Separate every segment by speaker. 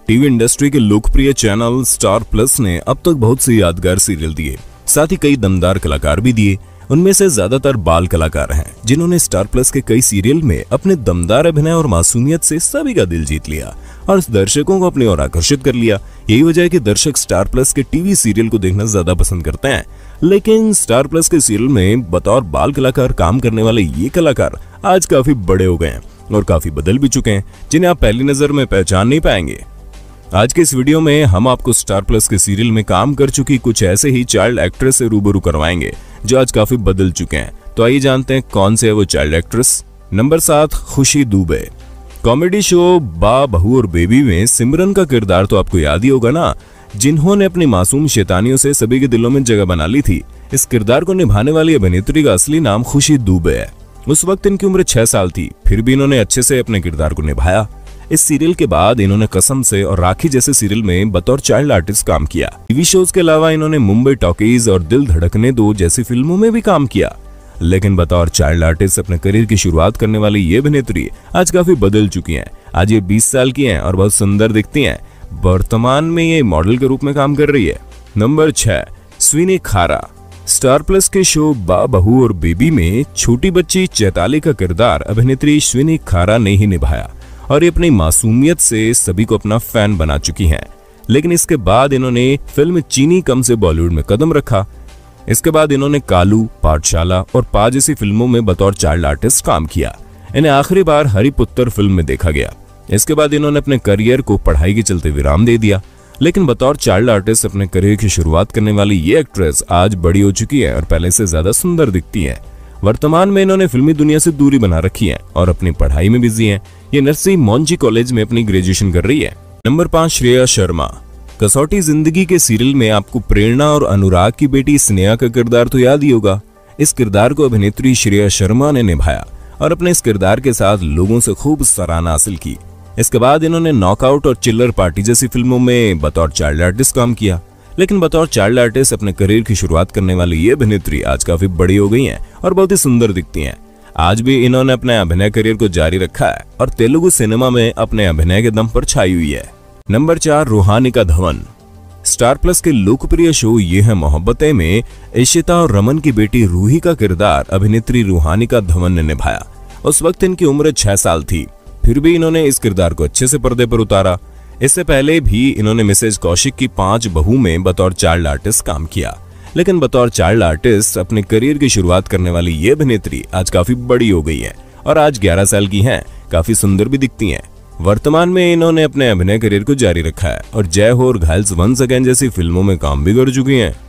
Speaker 1: TV industry के लोकप्रिय channel star plus ने अब तक बहुत से यादगार सीरियल दिए, साथ ही कई दमदार कलाकार भी दिए। उनमें से ज्यादातर बाल कलाकार हैं, जिन्होंने स्टार प्लस के कई सीरियल में अपने दमदार अभिनय और मासूमियत से सभी का दिल जीत लिया और दर्शकों को अपनी ओर आकर्षित कर लिया। यही वजह है कि दर्शक स्टार प्लस के टीवी सीरियल को देखना ज्यादा पसंद करते हैं। लेकिन स्टार प्लस के सीरियल में बतौर बाल कलाकार काम करने वाले ये कलाकार आज काफी बड़े हो गए हैं और काफी बदल भी चुके हैं, जिन्हें आप पहली नजर में पहचान नहीं पाएंगे। आज के इस वीडियो में हम आपको स्टार प्लस के सीरियल में काम कर चुकी कुछ ऐसे ही चाइल्ड एक्ट्रेस से रूबरू करवाएंगे जो आज काफी बदल चुके हैं। तो आइए जानते हैं कौन से है वो चाइल्ड एक्ट्रेस। नंबर 7, खुशी दुबे। कॉमेडी शो बा बहू और बेबी में सिमरन का किरदार तो आपको याद ही होगा ना, जिन्होंने अपनी मासूम शैतानियों से सभी के दिलों में जगह बना ली थी। इस किरदार को निभाने वाली अभिनेत्री का असली नाम खुशी दुबे है। उस वक्त इनकी उम्र 6 साल थी, फिर भी इन्होंने अच्छे से अपने किरदार को निभाया। इस सीरियल के बाद इन्होंने कसम से और राखी जैसे सीरियल में बतौर चाइल्ड आर्टिस्ट काम किया। टीवी शोज के अलावा इन्होंने मुंबई टॉकीज और दिल धड़कने दो जैसी फिल्मों में भी काम किया। लेकिन बतौर चाइल्ड आर्टिस्ट अपने करियर की शुरुआत करने वाली ये अभिनेत्री आज काफी बदल चुकी हैं। आज ये 20 साल की हैं और बहुत सुंदर दिखती हैं। वर्तमान में ये मॉडल के रूप में काम कर रही है। Number 6, Sweeny Khara. Star Plus के शो बा बहू और बेबी में छोटी बच्ची चैताली का किरदार अभिनेत्री स्वीनी खारा ने ही निभाया और ये अपनी मासूमियत से सभी को अपना फैन बना चुकी हैं। लेकिन इसके बाद इन्होंने फिल्म चीनी कम से बॉलीवुड में कदम रखा। इसके बाद इन्होंने कालू, पाठशाला और पा जैसी फिल्मों में बतौर चाइल्ड आर्टिस्ट काम किया। इन्हें आखिरी बार हरिपुत्र फिल्म में देखा गया। इसके बाद इन्होंने अपने करियर को पढ़ाई के चलते विराम दे दिया। लेकिन बतौर चाइल्ड आर्टिस्ट अपने करियर की शुरुआत करने वाली ये एक्ट्रेस आज बड़ी हो चुकी है और पहले से ज्यादा सुंदर दिखती है। वर्तमान में इन्होंने फिल्मी दुनिया से दूरी बना रखी है और अपनी पढ़ाई में बिजी हैं। ये नर्सरी मोंजी कॉलेज में अपनी ग्रेजुएशन कर रही है। नंबर 5, श्रेया शर्मा। कसौटी जिंदगी के सीरियल में आपको प्रेरणा और अनुराग की बेटी स्नेहा का किरदार तो याद ही होगा। इस किरदार को अभिनेत्री श्रेया शर्मा ने निभाया और अपने इस किरदार के साथ लोगों से खूब सराहना हासिल की। इसके बाद इन्होंने नॉकआउट और चिल्लर पार्टी जैसी फिल्मों में बतौर चाइल्ड आर्टिस्ट काम किया। लेकिन बतौर चाइल्ड आर्टिस्ट अपने करियर की शुरुआत करने वाली ये अभिनेत्री आज काफी बड़ी हो गई हैं और बहुत ही सुंदर दिखती हैं। आज भी इन्होंने अपने अभिनय करियर को जारी रखा है और तेलुगु सिनेमा में अपने अभिनय के दम पर छाई हुई है। नंबर 4, रूहानी का धवन। स्टार प्लस के लोकप्रिय शो ये है मोहब्बतें में इशिता और रमन की बेटी रूही का किरदार अभिनेत्री रूहानी का धवन ने निभाया। उस वक्त इनकी उम्र 6 साल थी, फिर भी इन्होंने इस किरदार को अच्छे से पर्दे पर उतारा। इससे पहले भी इन्होंने मिसेज कौशिक की 5 बहू में बतौर चाइल्ड आर्टिस्ट काम किया। लेकिन बतौर चाइल्ड आर्टिस्ट अपने करियर की शुरुआत करने वाली ये अभिनेत्री आज काफी बड़ी हो गई है और आज 11 साल की हैं, काफी सुंदर भी दिखती हैं। वर्तमान में इन्होंने अपने अभिनय करियर को जारी रखा है और जय हो और घायल्स वंस अगेन जैसी फिल्मों में काम भी कर चुकी हैं।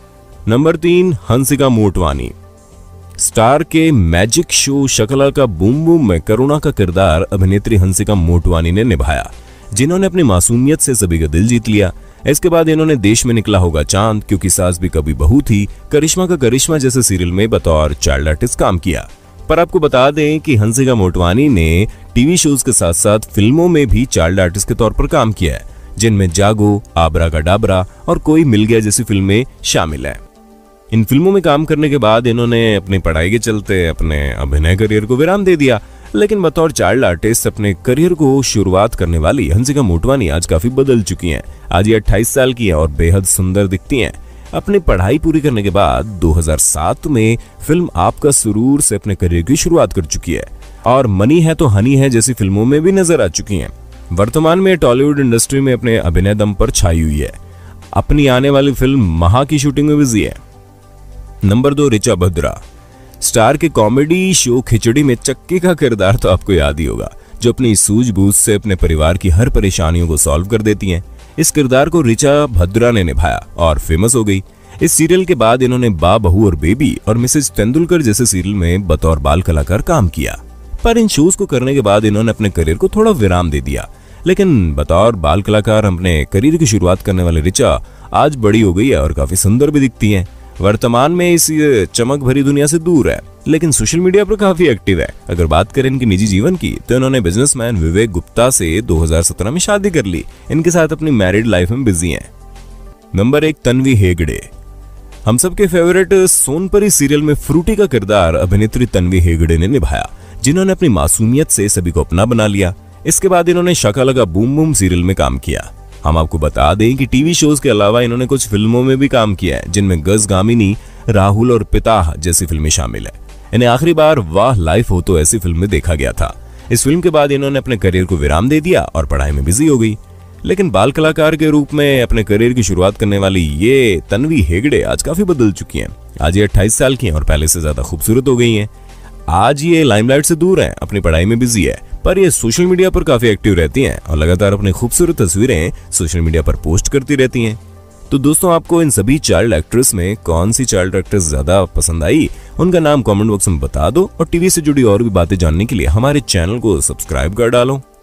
Speaker 1: नंबर 3, हंसिका मोटवानी। स्टार के मैजिक शो शकला का बूम बूम में करुणा का किरदार अभिनेत्री हंसिका मोटवानी ने निभाया, जिन्होंने अपनी मासूमियत से सभी का दिल जीत लिया। इसके बाद इन्होंने देश में निकला होगा चांद, क्योंकि सास भी कभी बहू थी, करिश्मा का करिश्मा जैसे सीरियल में बतौर चाइल्ड आर्टिस्ट काम किया। पर आपको बता दें कि हंसिका मोटवानी ने टीवी शोज के साथ साथ फिल्मों में भी चाइल्ड आर्टिस्ट के तौर पर काम किया है, जिनमें जागो, आबरा का डाबरा और कोई मिल गया जैसी फिल्में शामिल हैं। इन फिल्मों में काम करने के बाद इन्होंने अपनी पढ़ाई के चलते अपने अभिनय करियर को विराम दे दिया। लेकिन बतौर चाइल्ड आर्टिस्ट अपने करियर को शुरुआत करने वाली हंसिका मोटवानी आज काफी बदल चुकी हैं। आज ये 28 साल की हैं और बेहद सुंदर दिखती हैं। अपनी पढ़ाई पूरी करने के बाद 2007 में फिल्म आपका सुरूर से अपने करियर की शुरुआत कर चुकी है और मनी है तो हनी है जैसी फिल्मों में भी नजर आ चुकी हैं। वर्तमान में टॉलीवुड इंडस्ट्री में अपने अभिनय दम पर छाई हुई है। अपनी आने वाली फिल्म महा की शूटिंग में बिजी है। नंबर 2, ऋचा भद्रा। स्टार के कॉमेडी शो खिचड़ी में चक्की का किरदार तो आपको याद ही होगा, जो अपनी सूझबूझ से अपने परिवार की हर परेशानियों को सॉल्व कर देती हैं। इस किरदार को ऋचा भद्रा ने निभाया और फेमस हो गई। इस सीरियल के बाद इन्होंने बा बहू और बेबी और मिसेज तेंदुलकर जैसे सीरियल में बतौर बाल कलाकार काम किया। पर इन शोज को करने के बाद इन्होंने अपने करियर को थोड़ा विराम दे दिया। लेकिन बतौर बाल कलाकार अपने करियर की शुरुआत करने वाले ऋचा आज बड़ी हो गई है और काफी सुंदर भी दिखती हैं। वर्तमान में इस चमक भरी दुनिया से दूर है, लेकिन सोशल मीडिया पर काफी एक्टिव है। अगर बात करें इनके निजी जीवन की तो इन्होंने बिजनेसमैन विवेक गुप्ता से 2017 में शादी कर ली। इनके साथ अपनी मैरिड लाइफ में बिजी हैं। नंबर 1, तन्वी हेगड़े। हम सबके फेवरेट सोनपरी सीरियल में फ्रूटी का किरदार अभिनेत्री तन्वी हेगड़े ने निभाया, जिन्होंने अपनी मासूमियत से सभी को अपना बना लिया। इसके बाद इन्होंने Shaka Laka boom boom serial में काम किया। हम आपको बता दें कि टीवी शोज के अलावा इन्होंने कुछ फिल्मों में भी काम किया है, जिनमें गज गामिनी, राहुल और पिताह जैसी फिल्में शामिल है। इन्हें आखिरी बार वाह लाइफ हो तो ऐसी फिल्म में देखा गया था। इस फिल्म के बाद इन्होंने अपने करियर को विराम दे दिया और पढ़ाई में बिजी हो गई। लेकिन बाल कलाकार के रूप में अपने करियर की शुरुआत करने वाली ये तन्वी हेगड़े आज काफी बदल चुकी हैं। आज ये 28 साल की हैं और पहले से ज्यादा खूबसूरत हो गई हैं। आज ये लाइमलाइट से दूर हैं, अपनी पढ़ाई में बिजी है, पर ये सोशल मीडिया पर काफी एक्टिव रहती हैं और लगातार अपनी खूबसूरत तस्वीरें सोशल मीडिया पर पोस्ट करती रहती हैं। तो दोस्तों, आपको इन सभी चाइल्ड एक्ट्रेस में कौन सी चाइल्ड एक्ट्रेस ज्यादा पसंद आई, उनका नाम कमेंट बॉक्स में बता दो और टीवी से जुड़ी और भी बातें जानने के लिए हमारे चैनल को सब्सक्राइब कर डालो।